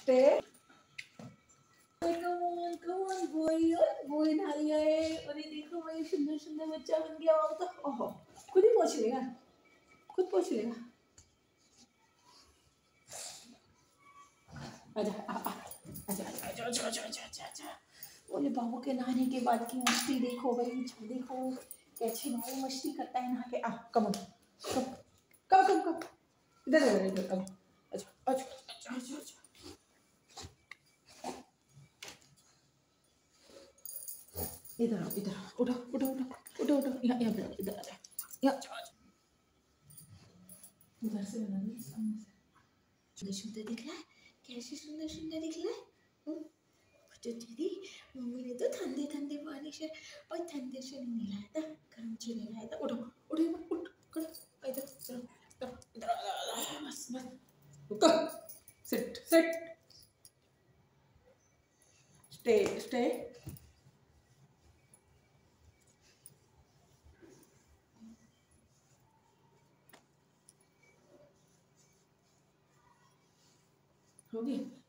Stay. Come on boy, boy नहा लिया है। और ये देखो भाई सुंदर सुंदर बच्चा बन गया। वो तो ओहो खुद ही पोंछ लेगा, खुद पोंछ लेगा। आजा आजा आजा आजा आजा आजा आजा आजा। बोले बाबू के नहाने के बाद की मस्ती देखो भाई, देखो कैसे भाई मस्ती करता है नहा के। कम ऑन कम कम कम कम इधर इधर इधर। अब अच्छा अच्छा अच्छा अच्छा अच्छा। इधर आओ, इधर आओ, उठो उठो उठो उठो उठो। यहाँ पे इधर आ जाओ, यहाँ उधर से बना दी, सामने से। सुंदर सुंदर दिख रहा है, कैसे सुंदर सुंदर दिख रहा है। तो दीदी मम्मी ने तो ठंडे ठंडे पानी से और ठंडे से नहीं नहलाया था, गर्म से नहलाया था। उठो उठो उठ कर इधर इधर इधर। बस बस रुको, सिट सिट, स्टे स्टे। हो गया।